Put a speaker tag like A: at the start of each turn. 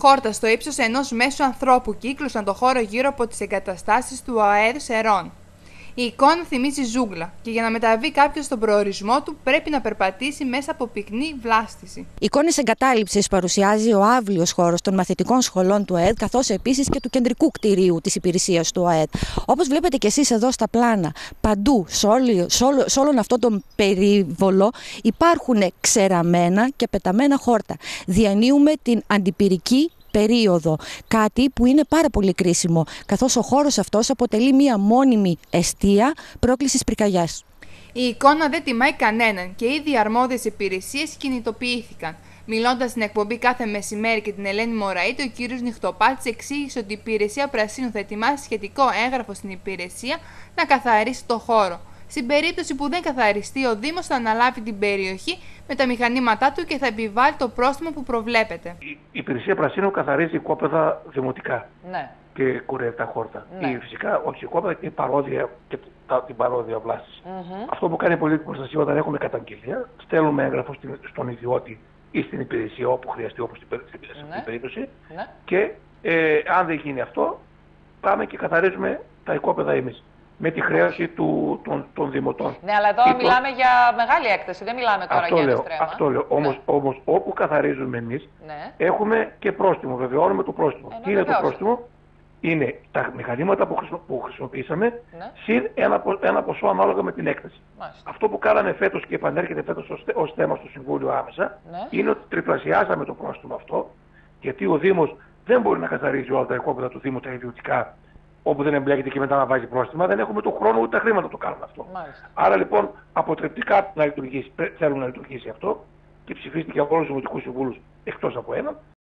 A: χόρτα στο ύψος ενός μέσου ανθρώπου κύκλωσαν το χώρο γύρω από τις εγκαταστάσεις του ΟΑΕΔ Σερών. Η εικόνα θυμίζει ζούγκλα και για να μεταβεί κάποιος στον προορισμό του πρέπει να περπατήσει μέσα από πυκνή βλάστηση.
B: Εικόνες εγκατάλειψης παρουσιάζει ο άβλιος χώρος των μαθητικών σχολών του ΟΑΕΔ, καθώς επίσης και του κεντρικού κτηρίου της υπηρεσίας του ΟΑΕΔ. Όπως βλέπετε και εσείς εδώ στα πλάνα, παντού, σε όλον αυτό τον περίβολο, υπάρχουν ξεραμένα και πεταμένα χόρτα. Διανύουμε την αντιπυρική περίοδο, κάτι που είναι πάρα πολύ κρίσιμο, καθώς ο χώρος αυτός αποτελεί μία μόνιμη εστία πρόκλησης πυρκαγιάς.
A: Η εικόνα δεν τιμάει κανέναν και ήδη οι αρμόδιες υπηρεσίες κινητοποιήθηκαν. Μιλώντας στην εκπομπή Κάθε Μεσημέρι και την Ελένη Μωραήτη, ο κύριος Νυχτοπάτης εξήγησε ότι η Υπηρεσία Πρασίνου θα ετοιμάσει σχετικό έγγραφο στην υπηρεσία να καθαρίσει το χώρο. Στην περίπτωση που δεν καθαριστεί, ο Δήμος θα αναλάβει την περιοχή με τα μηχανήματά του και θα επιβάλλει το πρόστιμο που προβλέπεται.
C: Η Υπηρεσία Πρασίνου καθαρίζει οικόπεδα δημοτικά,
D: Ναι.
C: και κουρεύει τα χόρτα.
D: Ναι.
C: Φυσικά όχι οικόπεδα και παρόδια και την παρόδια βλάστηση. Αυτό που κάνει η πολιτική προστασία όταν έχουμε καταγγελία, στέλνουμε έγγραφο στον ιδιώτη ή στην υπηρεσία όπου χρειαστεί, όπως στην περίπτωση.
D: Ναι.
C: Και αν δεν γίνει αυτό, πάμε και καθαρίζουμε τα οικόπεδα εμείς. Με τη χρέωση των δημοτών.
D: Ναι, αλλά εδώ μιλάμε για μεγάλη έκταση, δεν μιλάμε τώρα για ένα στρέμμα.
C: Αυτό λέω. Όμως όπου καθαρίζουμε εμείς,
D: ναι,
C: έχουμε και πρόστιμο, βεβαιώνουμε το πρόστιμο. Τι είναι το πρόστιμο? Είναι τα μηχανήματα που χρησιμοποιήσαμε,
D: ναι,
C: συν ένα ποσό ανάλογα με την έκταση.
D: Μάλιστα.
C: Αυτό που κάναμε φέτος και επανέρχεται φέτος ως θέμα στο Συμβούλιο άμεσα,
D: ναι,
C: είναι ότι τριπλασιάσαμε το πρόστιμο αυτό, γιατί ο Δήμος δεν μπορεί να καθαρίζει όλα τα οικόπεδα του Δήμου τα ιδιωτικά, όπου δεν εμπλέκεται και μετά να βάζει πρόστιμα, δεν έχουμε τον χρόνο ούτε τα χρήματα να το κάνουμε αυτό.
D: Μάλιστα.
C: Άρα λοιπόν αποτρεπτικά θέλουν να λειτουργήσει αυτό και ψηφίστηκε από όλους τους δημοτικούς συμβούλους εκτός από έναν.